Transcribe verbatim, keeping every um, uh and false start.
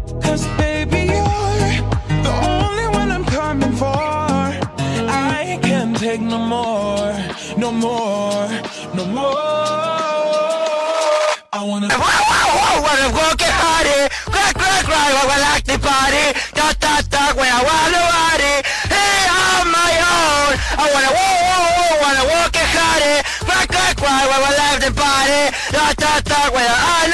Cause baby, you're the only one I'm coming for. I can't take no more, no more, no more. I wanna Whoa, whoa, whoa, wanna walk it hardy. Crack, crack, crack, I like the party. Talk, talk, talk, when I wanna party. Hey, on my own. I wanna, whoa, whoa, whoa, wanna walk it hardy. Crack, crack, crack, I like the party. Talk, talk, talk, when I